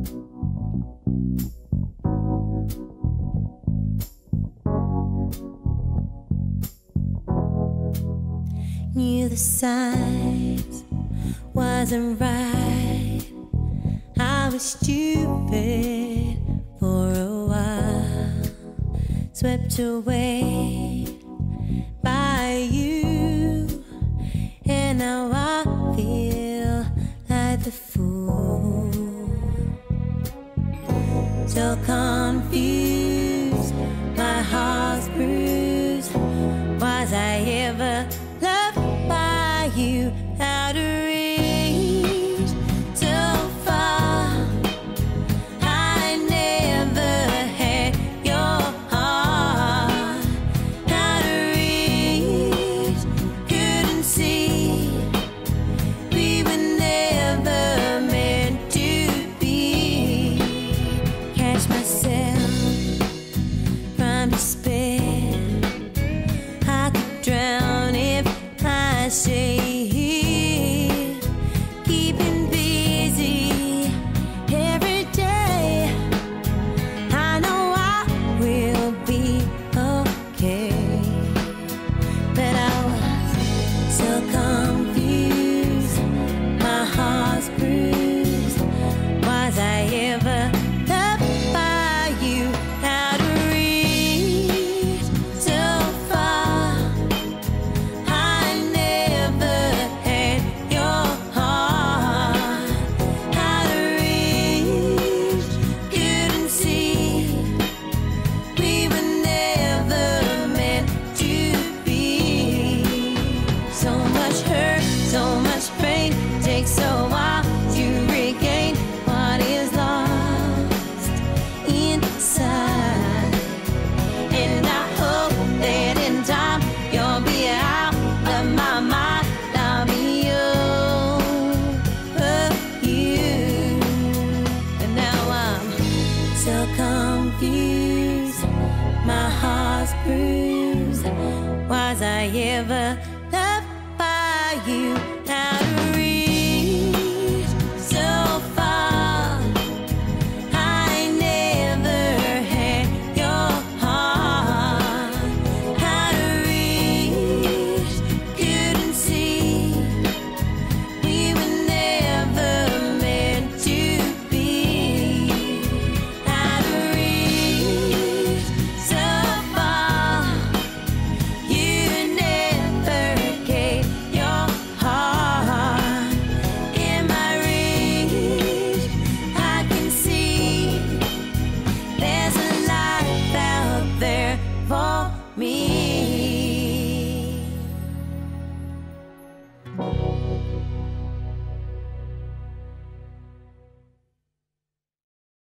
Knew the signs wasn't right. I was stupid for a while, swept away by you, and now I feel like the fool. So confused, my heart's bruised. Was I ever loved by you? Out of reach, so far. I never had your heart. Out of reach, couldn't see. We were never meant to be. Catch myself from despair. I could drown if I stay here, keeping busy every day. I know I will be okay, but I was so confused, my heart's bruised. Was I ever loved by you? Out of reach, so far. I never had your heart. Out of reach, couldn't see. We were never meant to be. So much hurt, so much pain. Takes a while to regain what is lost inside. And I hope that in time you'll be out of my mind. I'll be over you. And now I'm so confused, my heart's bruised. Was I ever loved by you?